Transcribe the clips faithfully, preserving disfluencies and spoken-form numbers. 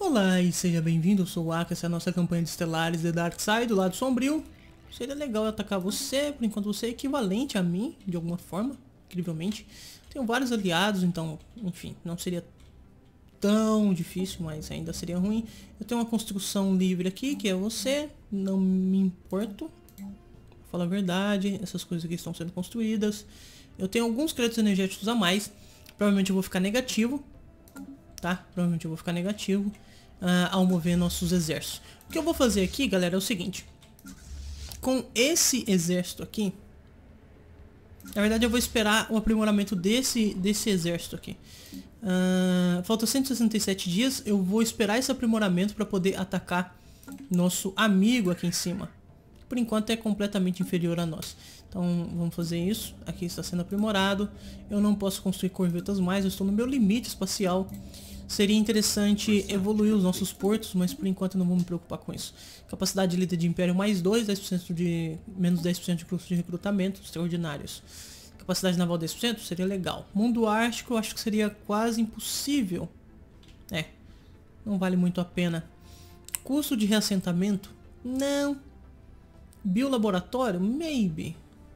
Olá e seja bem-vindo, eu sou o Aka, essa é a nossa campanha de Stellaris The Dark Side, do lado sombrio. Seria legal atacar você, por enquanto você é equivalente a mim, de alguma forma, incrivelmente. Tenho vários aliados, então, enfim, não seria tão difícil, mas ainda seria ruim. Eu tenho uma construção livre aqui, que é você, não me importo. Pra falar a verdade, essas coisas aqui estão sendo construídas. Eu tenho alguns créditos energéticos a mais, provavelmente eu vou ficar negativo. Tá? Provavelmente eu vou ficar negativo uh, ao mover nossos exércitos. O que eu vou fazer aqui, galera, é o seguinte. Com esse exército aqui, na verdade eu vou esperar o aprimoramento desse, desse exército aqui. Uh, falta cento e sessenta e sete dias, eu vou esperar esse aprimoramento para poder atacar nosso amigo aqui em cima. Por enquanto é completamente inferior a nós. Então vamos fazer isso. Aqui está sendo aprimorado. Eu não posso construir corvetas mais, eu estou no meu limite espacial. Seria interessante evoluir os nossos portos, mas por enquanto eu não vou me preocupar com isso. Capacidade de líder de império mais dois, dez por cento de, menos dez por cento de custo de recrutamento, extraordinários. Capacidade naval dez por cento, seria legal. Mundo ártico eu acho que seria quase impossível. É, não vale muito a pena. Custo de reassentamento? Não. Biolaboratório? Maybe.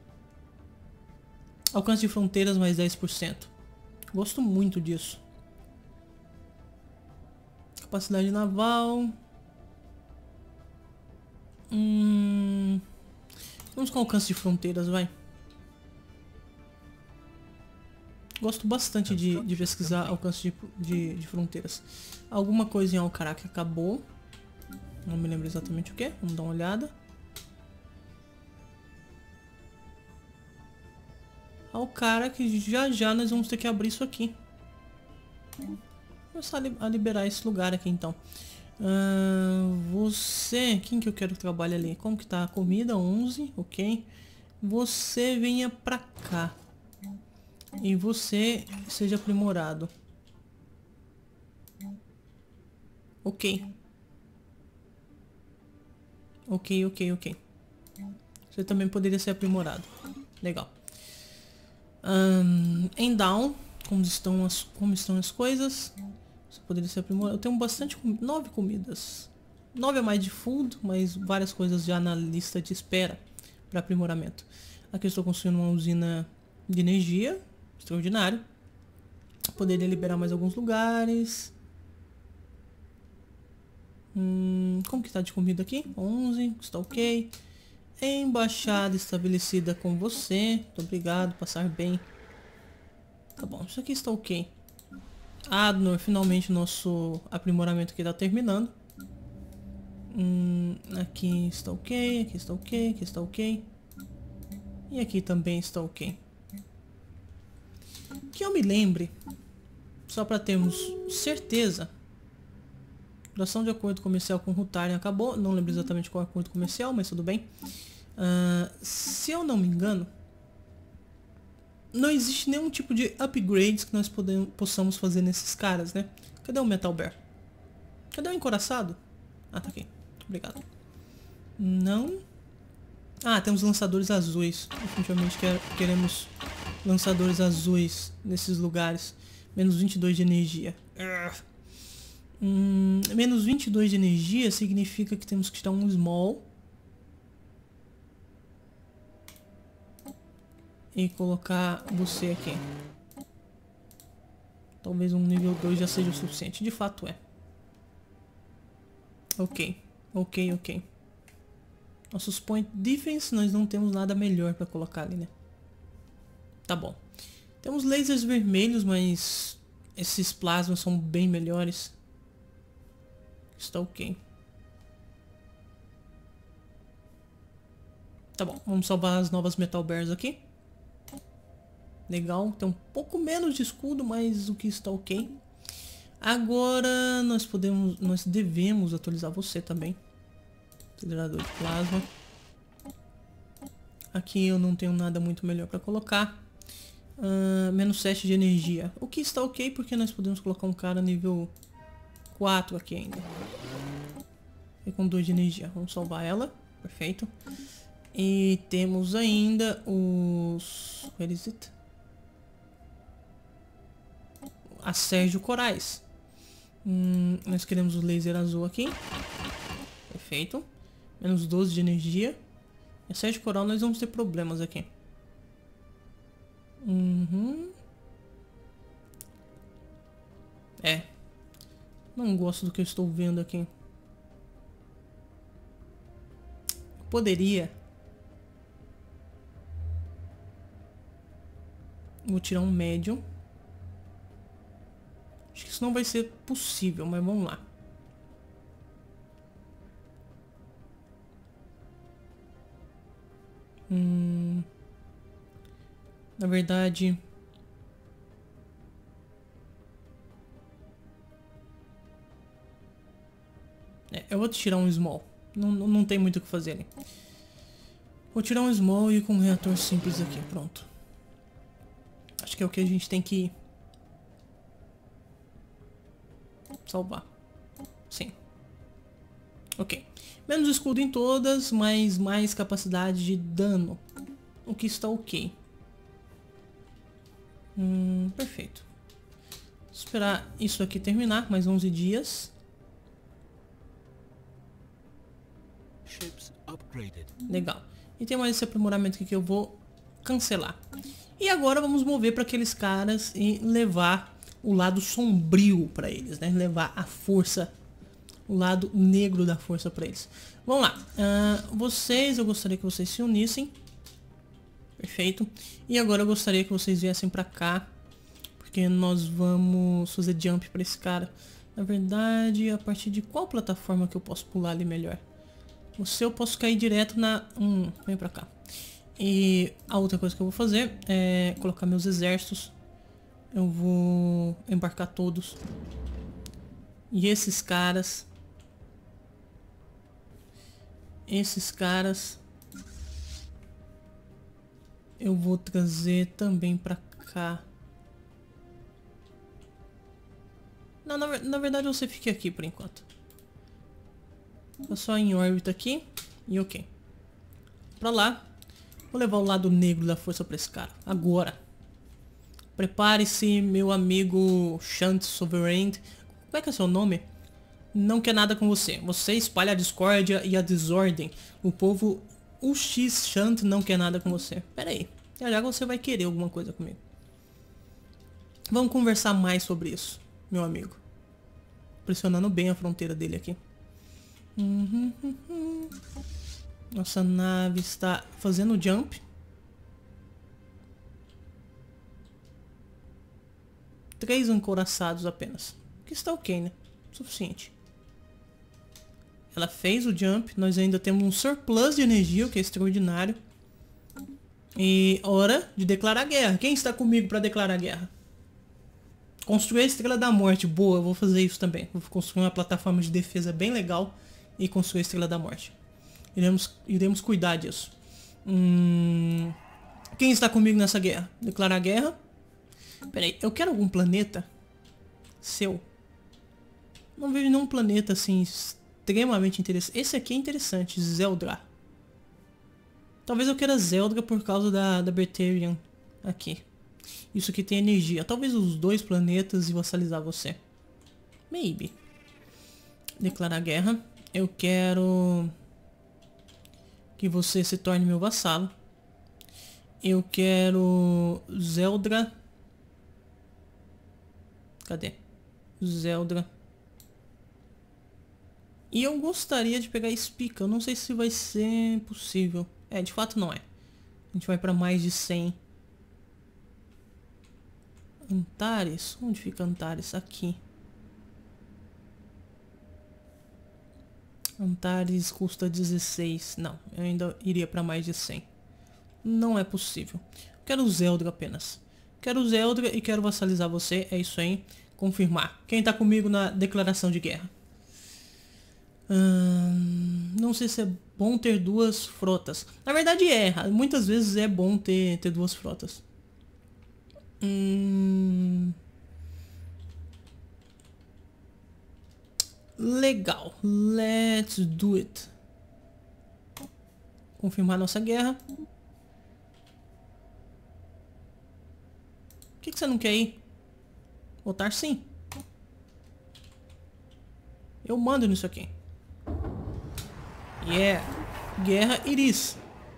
Alcance de fronteiras mais dez por cento. Gosto muito disso. Capacidade naval. Hum... Vamos com alcance de fronteiras, vai. Gosto bastante de, de pesquisar alcance de, de, de fronteiras. Alguma coisa em Alcará que acabou. Não me lembro exatamente o que. Vamos dar uma olhada. Ao cara que já já nós vamos ter que abrir isso aqui. Vou começar a liberar esse lugar aqui então. Uh, você... Quem que eu quero que trabalhe ali? Como que tá a comida? onze, ok. Você venha pra cá. E você seja aprimorado. Ok. Ok, ok, ok. Você também poderia ser aprimorado. Legal. Um, em down, como estão as, como estão as coisas? Você poderia ser aprimorado. Eu tenho bastante, nove comidas, nove a mais de food, mas várias coisas já na lista de espera para aprimoramento. Aqui eu estou construindo uma usina de energia, extraordinário. Poderia liberar mais alguns lugares. Hum, como que está de comida aqui? onze, está ok. Embaixada estabelecida com você. Muito obrigado, passar bem. Tá bom, isso aqui está ok. Adnor, finalmente nosso aprimoramento aqui está terminando. Hum, aqui está ok, aqui está ok, aqui está ok. E aqui também está ok. Que eu me lembre, só para termos certeza. Duração de acordo comercial com Rutarian acabou. Não lembro exatamente qual é o acordo comercial, mas tudo bem. Uh, se eu não me engano, não existe nenhum tipo de upgrades que nós podemos, possamos fazer nesses caras, né? Cadê o Metal Bear? Cadê o encoraçado? Ah, tá aqui. Obrigado. Não. Ah, temos lançadores azuis. Definitivamente quer, queremos lançadores azuis nesses lugares. Menos vinte e dois de energia. Hum, menos vinte e dois de energia significa que temos que tirar um small. E colocar você aqui. Talvez um nível dois já seja o suficiente. De fato é. Ok. Ok, ok. Nossos point defense, nós não temos nada melhor para colocar ali, né? Tá bom. Temos lasers vermelhos, mas esses plasmas são bem melhores. Está ok. Tá bom, vamos salvar as novas Metal Bears aqui. Legal, tem um pouco menos de escudo, mas o que está ok. Agora nós podemos, nós devemos atualizar você também. Acelerador de plasma. Aqui eu não tenho nada muito melhor para colocar. Uh, menos sete de energia. O que está ok, porque nós podemos colocar um cara nível quatro aqui ainda. E com dois de energia. Vamos salvar ela. Perfeito. E temos ainda os... Where is it? A Sérgio Corais. Hum, nós queremos o laser azul aqui. Perfeito. Menos doze de energia. Excesso de coral, nós vamos ter problemas aqui. Uhum. É. Não gosto do que eu estou vendo aqui. Poderia. Vou tirar um médium. Acho que isso não vai ser possível, mas vamos lá. Hum, na verdade... É, eu vou tirar um small. Não, não, não tem muito o que fazer ali. Vou tirar um small e com um reator simples aqui. Pronto. Acho que é o que a gente tem que... salvar. Sim. Ok. Menos escudo em todas, mas mais capacidade de dano. O que está ok. Hum, perfeito. Vou esperar isso aqui terminar, mais onze dias. Legal. E tem mais esse aprimoramento aqui que eu vou cancelar. E agora vamos mover para aqueles caras e levar o lado sombrio para eles, né? Levar a força, o lado negro da força para eles. Vamos lá. Uh, vocês, eu gostaria que vocês se unissem. Perfeito. E agora eu gostaria que vocês viessem para cá, porque nós vamos fazer jump para esse cara. Na verdade, a partir de qual plataforma que eu posso pular ali melhor? Você eu posso cair direto na... Hum, vem pra cá. E a outra coisa que eu vou fazer é colocar meus exércitos. Eu vou embarcar todos. E esses caras... Esses caras... Eu vou trazer também pra cá. Não, na, na verdade você fica aqui por enquanto. Tô só em órbita aqui. E ok. Pra lá. Vou levar o lado negro da força pra esse cara. Agora. Prepare-se, meu amigo Shunt Sovereign. Como é que é seu nome? Não quer nada com você. Você espalha a discórdia e a desordem. O povo U X Shunt não quer nada com você. Pera aí. Já já você vai querer alguma coisa comigo. Vamos conversar mais sobre isso, meu amigo. Pressionando bem a fronteira dele aqui. Uhum, uhum. Nossa nave está fazendo jump. Três ancoraçados apenas. Que está ok, né? Suficiente. Ela fez o jump. Nós ainda temos um surplus de energia, o que é extraordinário. E hora de declarar guerra. Quem está comigo para declarar guerra? Construir a Estrela da Morte. Boa, eu vou fazer isso também. Vou construir uma plataforma de defesa bem legal. E construir a Estrela da Morte. Iremos, iremos cuidar disso. Hum, quem está comigo nessa guerra? Declarar guerra. Peraí, eu quero algum planeta seu. Não vejo nenhum planeta assim extremamente interessante. Esse aqui é interessante, Zeldra. Talvez eu queira Zeldra por causa da, da Berterian aqui. Isso aqui tem energia. Talvez os dois planetas e vassalizar você. Maybe. Declarar guerra. Eu quero que você se torne meu vassalo. Eu quero Zeldra. Cadê? Zeldra. E eu gostaria de pegar Spica. Eu não sei se vai ser possível. É, de fato não é. A gente vai para mais de cem. Antares? Onde fica Antares? Aqui. Antares custa dezesseis. Não, eu ainda iria para mais de cem. Não é possível. Quero Zeldra apenas. Quero Zeldra e quero vassalizar você. É isso aí. Confirmar. Quem tá comigo na declaração de guerra? Hum, não sei se é bom ter duas frotas. Na verdade é. Muitas vezes é bom ter, ter duas frotas. Hum... Legal. Let's do it. Confirmar nossa guerra. Por que, que você não quer ir? Votar sim. Eu mando nisso aqui. Yeah. Guerra iris.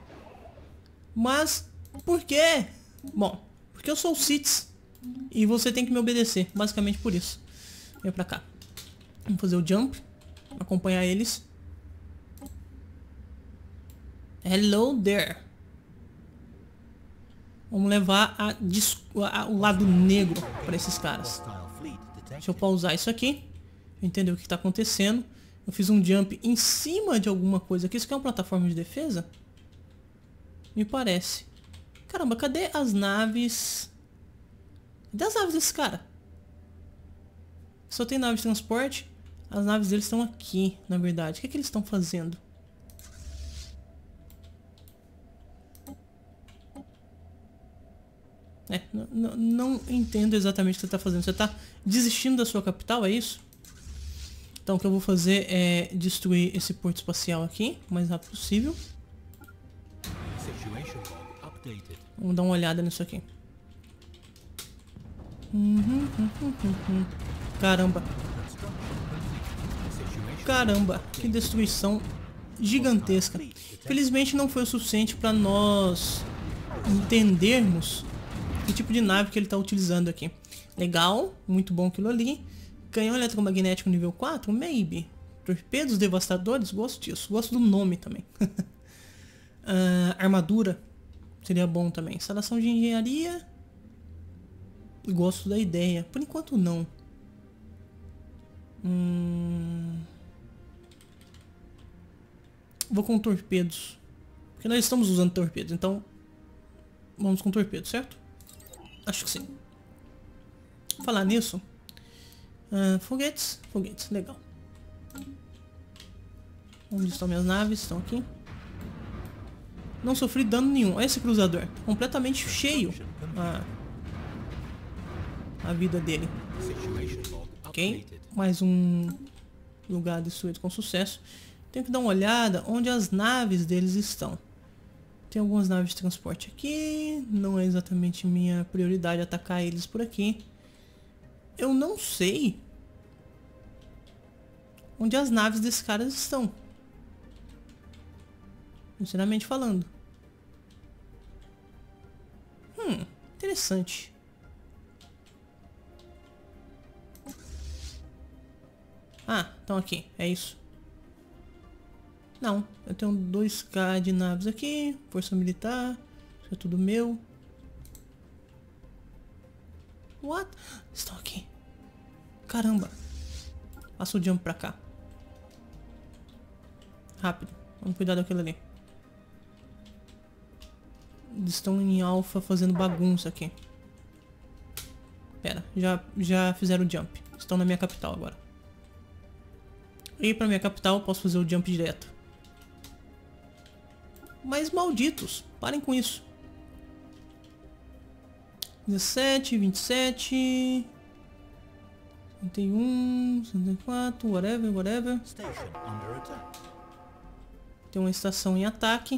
Mas, por quê? Bom, porque eu sou o Siths. E você tem que me obedecer. Basicamente por isso. Vem pra cá. Vamos fazer o jump. Acompanhar eles. Hello there. Vamos levar a, a, o lado negro para esses caras. Deixa eu pausar isso aqui. Entender o que está acontecendo. Eu fiz um jump em cima de alguma coisa aqui. Isso aqui é uma plataforma de defesa? Me parece. Caramba, cadê as naves? Cadê as naves desse cara? Só tem nave de transporte. As naves deles estão aqui, na verdade. O que, é que eles estão fazendo? É, não entendo exatamente o que você está fazendo. Você está desistindo da sua capital, é isso? Então o que eu vou fazer é destruir esse porto espacial aqui, o mais rápido possível. Vamos dar uma olhada nisso aqui. Uhum, uhum, uhum, uhum. Caramba. Caramba, que destruição gigantesca. Felizmente não foi o suficiente para nós entendermos que tipo de nave que ele está utilizando aqui. Legal, muito bom aquilo ali. Canhão eletromagnético nível quatro? Maybe. Torpedos devastadores? Gosto disso. Gosto do nome também. uh, armadura? Seria bom também. Instalação de engenharia? Gosto da ideia. Por enquanto não. Hum... Vou com torpedos. Porque nós estamos usando torpedos. Então, vamos com torpedos, certo? Acho que sim. Falar nisso. Uh, foguetes. Foguetes, legal. Onde estão minhas naves? Estão aqui. Não sofri dano nenhum. Olha esse cruzador. Completamente cheio. A, a vida dele. Ok. Mais um lugar destruído com sucesso. Tenho que dar uma olhada onde as naves deles estão. Tem algumas naves de transporte aqui. Não é exatamente minha prioridade atacar eles por aqui. Eu não sei onde as naves desses caras estão. Sinceramente falando. Hum, interessante. Ah, estão aqui. É isso. Não, eu tenho dois K de naves aqui. Força militar. Isso é tudo meu. What? Estão aqui. Caramba. Passa o jump pra cá. Rápido. Vamos cuidar daquilo ali. Eles estão em alfa fazendo bagunça aqui. Pera, já, já fizeram o jump. Estão na minha capital agora. E pra minha capital posso fazer o jump direto. Mas malditos, parem com isso. dezessete, vinte e sete, trinta e um, trinta e quatro, whatever, whatever. Tem uma estação em ataque.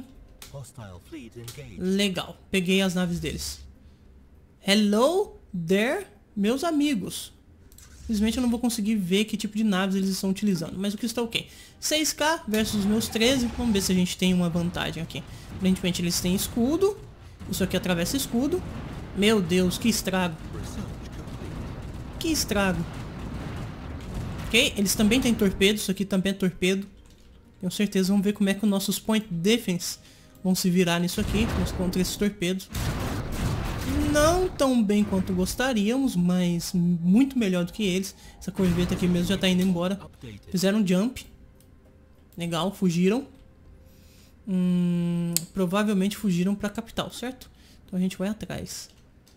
Legal, peguei as naves deles. Hello there, meus amigos. Infelizmente eu não vou conseguir ver que tipo de naves eles estão utilizando, mas o que está ok. seis K versus os meus treze, vamos ver se a gente tem uma vantagem aqui. Aparentemente eles têm escudo, isso aqui atravessa escudo. Meu Deus, que estrago. Que estrago. Ok, eles também têm torpedo, isso aqui também é torpedo. Tenho certeza, vamos ver como é que os nossos point defense vão se virar nisso aqui, contra esses torpedos. Não tão bem quanto gostaríamos, mas muito melhor do que eles. Essa corveta aqui mesmo já está indo embora. Fizeram um jump. Legal, fugiram. Hum, provavelmente fugiram para a capital, certo? Então a gente vai atrás.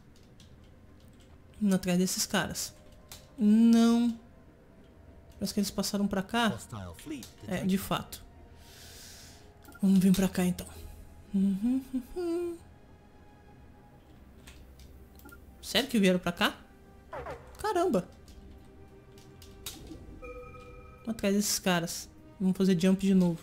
Indo atrás desses caras. Não. Parece que eles passaram para cá. É, de fato. Vamos vir para cá então. Uhum, uhum. Sério que vieram pra cá? Caramba! Atrás desses caras. Vamos fazer jump de novo.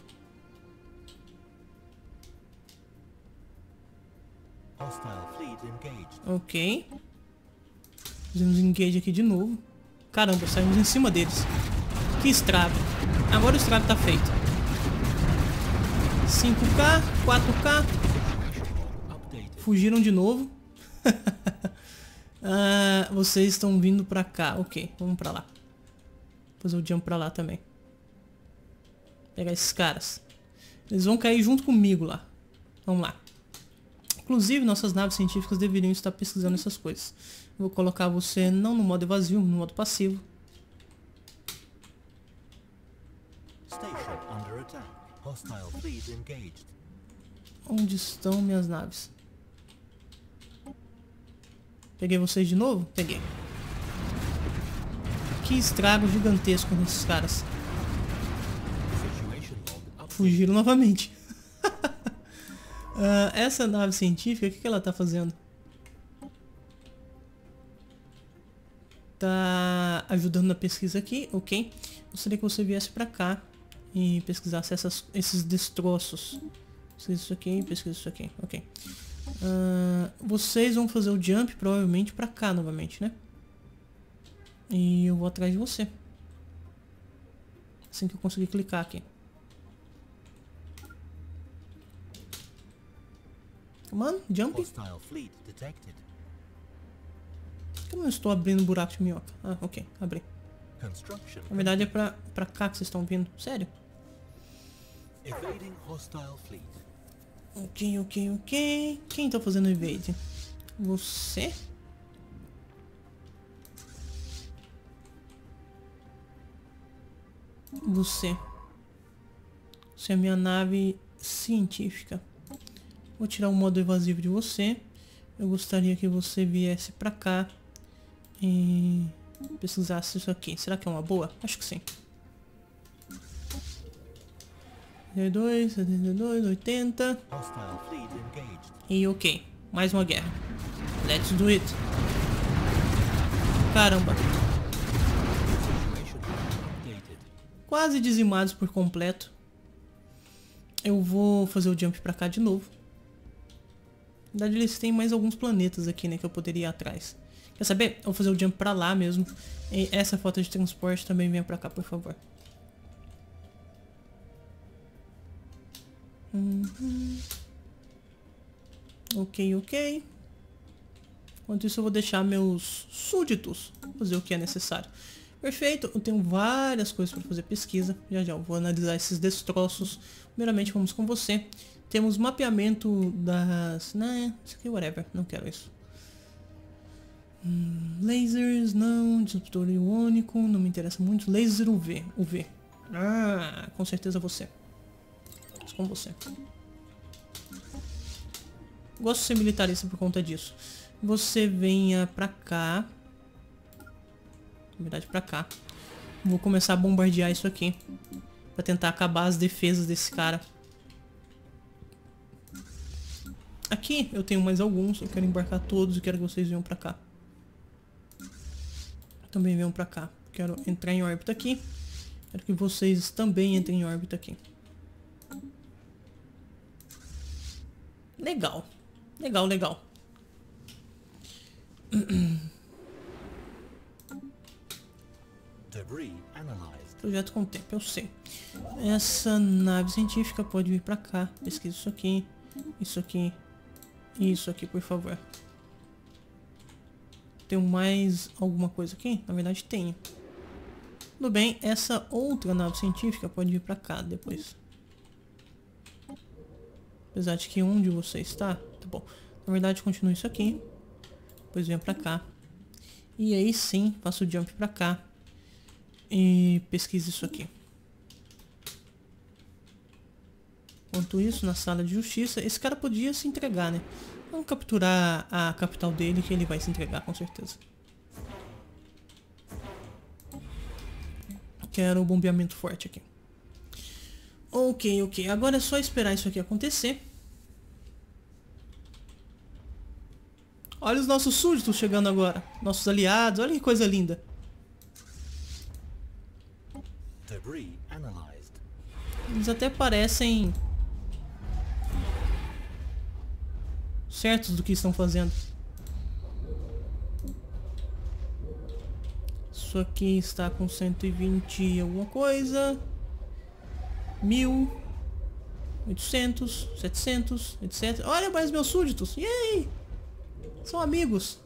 Ok. Fizemos engage aqui de novo. Caramba, saímos em cima deles. Que estrago. Agora o estrago tá feito. cinco K, quatro K. Fugiram de novo. Ah, vocês estão vindo pra cá. Ok, vamos pra lá. Vou fazer o jump pra lá também. Pegar esses caras. Eles vão cair junto comigo lá. Vamos lá. Inclusive, nossas naves científicas deveriam estar pesquisando essas coisas. Vou colocar você não no modo evasivo, no modo passivo. Onde estão minhas naves? Peguei vocês de novo? Peguei. Que estrago gigantesco nesses caras. Fugiram novamente. uh, essa nave científica, o que, que ela tá fazendo? Tá ajudando na pesquisa aqui, ok. Gostaria que você viesse pra cá e pesquisasse essas, esses destroços. Pesquisa isso aqui, pesquisa isso aqui, ok. Uh, vocês vão fazer o jump provavelmente pra cá novamente, né? E eu vou atrás de você. Assim que eu conseguir clicar aqui. Mano, jump. Como eu estou abrindo um buraco de minhoca? Ah, ok, abri. Na verdade é pra, pra cá que vocês estão vindo. Sério? Ok, ok, ok. Quem tá fazendo evade? Você? Você. Você é a minha nave científica. Vou tirar o modo evasivo de você. Eu gostaria que você viesse pra cá e pesquisasse isso aqui. Será que é uma boa? Acho que sim. setenta e dois, setenta e dois, oitenta. E ok. Mais uma guerra. Let's do it. Caramba. Quase dizimados por completo. Eu vou fazer o jump pra cá de novo. Na verdade eles têm mais alguns planetas aqui, né, que eu poderia ir atrás. Quer saber? Eu vou fazer o jump pra lá mesmo. E essa frota de transporte também venha pra cá, por favor. Uhum. Ok, ok. Enquanto isso eu vou deixar meus súditos fazer o que é necessário. Perfeito, eu tenho várias coisas para fazer pesquisa. Já já eu vou analisar esses destroços. Primeiramente vamos com você. Temos mapeamento das... né, isso aqui, whatever, não quero isso. Hum, lasers, não. Disruptor iônico, não me interessa muito. Laser U V, U V. Ah, com certeza você. Vamos com você. Gosto de ser militarista por conta disso. Você venha pra cá. Na verdade, pra cá. Vou começar a bombardear isso aqui. Pra tentar acabar as defesas desse cara. Aqui eu tenho mais alguns. Eu quero embarcar todos e quero que vocês venham pra cá. Também venham pra cá. Quero entrar em órbita aqui. Quero que vocês também entrem em órbita aqui. Legal. Legal, legal. Projeto com tempo, eu sei. Essa nave científica pode vir pra cá. Pesquisa isso aqui. Isso aqui. Isso aqui, por favor. Tem mais alguma coisa aqui? Na verdade tenho. Tudo bem, essa outra nave científica pode vir pra cá depois. Apesar de que onde você está, tá bom. Na verdade continua isso aqui. Depois venha pra cá. E aí sim, faço o jump pra cá. E pesquise isso aqui. Enquanto isso, na sala de justiça, esse cara podia se entregar, né? Vamos capturar a capital dele que ele vai se entregar, com certeza. Quero o bombeamento forte aqui. Ok, ok. Agora é só esperar isso aqui acontecer. Olha os nossos súditos chegando agora. Nossos aliados. Olha que coisa linda. Eles até parecem certos do que estão fazendo. Isso aqui está com cento e vinte e alguma coisa. Mil. oitocentos, setecentos, etcétera. Olha mais meus súditos. Yay! São amigos.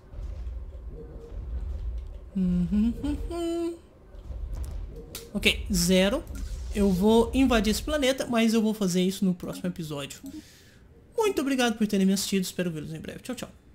Uhum, uhum. Ok, zero. Eu vou invadir esse planeta, mas eu vou fazer isso no próximo episódio. Muito obrigado por terem me assistido. Espero vê-los em breve. Tchau, tchau.